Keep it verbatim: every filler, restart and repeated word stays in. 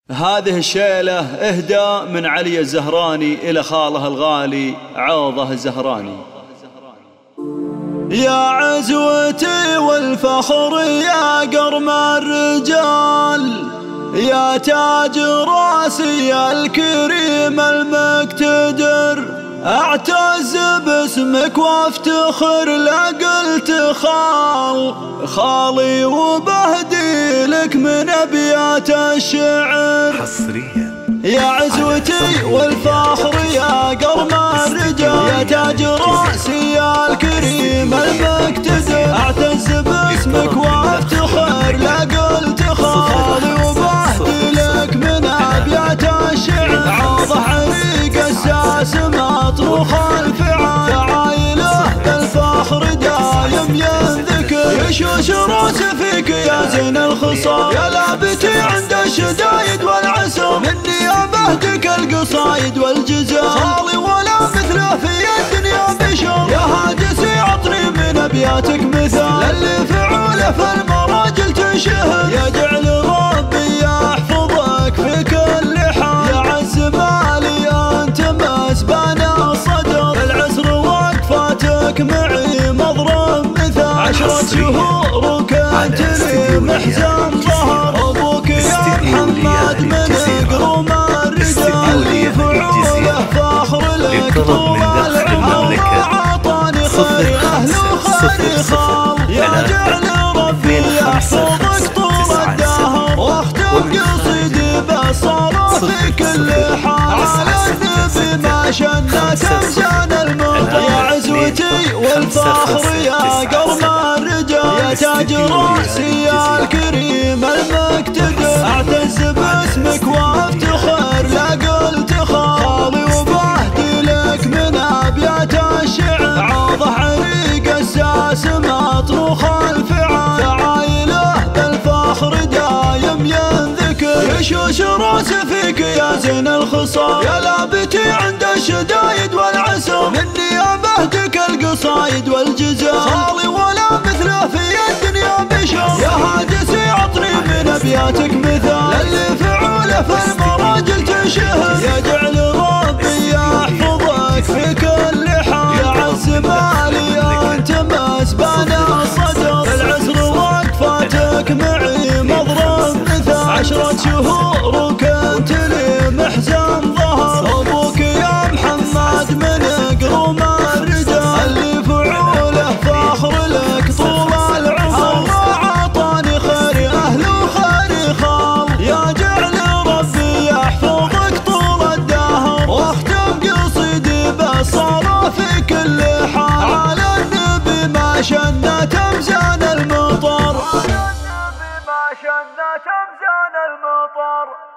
هذه الشيلة إهداء من علي الزهراني إلى خاله الغالي عوضه الزهراني. يا عزوتي والفخر يا قرم الرجال، يا تاج راسي الكريم المقتدر، اعتز باسمك وافتخر لقلت خال خالي وبهدي لك من ابيات الشعر حصريا. يا عزوتي والفخر يا قرم الرجال، يا تاج راسي الكريم المقتدر، اعتز باسمك وافتخر لقلت خالي وبهدي لك من ابيات الشعر. عوضه عريق الساس مطروخ الفعال، عايله بالفخر دايم ينذكر، يشوش راس فيك يا زين الخصال، يا لابتي عند الشدايد والعسر، مني ابهدك القصايد والجزال، خالي ولا مثله في الدنيا بشر، يا هاجسي عطني من ابياتك مثال، اللي فعوله في المراجل تنشهر، يا جعل ربي يحفظك في كل حال، يا عز مالي انت مسبان الصدر، العسر وقفاتك معي مضرب مثال، عشرة شهور وكنت لي محزن ظهر، ابوك يا محمد من قروم الرجال، اللي فعوله فاخر لك طول العمر، عطاني خير اهل وخير خال، يا جعل ربي يحفظك طول الدهر، واختم قصيدي بالصلاة في كل حال، على النبي ما شنت امزان المطر. يا عزوتي والفخر يا قرم الرجال، يا تاج راسي الكريم المقتدر، اعتز باسمك وافتخر لقلت خالي وبهدي لك من ابيات الشعر. عوضه عريق الساس مطروخ الفعال، عايله بالفخر دايم ينذكر، يشوش راس فيك يا زين الخصال، يا لابتي عند الشدايد والعسر، مني ابهدك القصايد والجزال، خالي ولا مثله في الدنيا بشر، يا هاجسي عطني من ابياتك مثال، اللي فعوله في المراجل تنشهر، يا جعل ربي يحفظك في كل حال، يا عز مالي انت مسبان الصدر، العسر وقفاتك معي مضرب مثال، عشرة شهور وكنت لي محزن ظهر، ابوك يا محمد من قروم الرجال، اللي فعوله فاخر لك طول العمر، الله عطاني خير اهل وخير خال، يا جعل ربي يحفظك طول الدهر، واختم قصيدي بالصلاة في كل حال، على النبي ما شنت امزان المطر، على النبي ما شنت امزان المطر.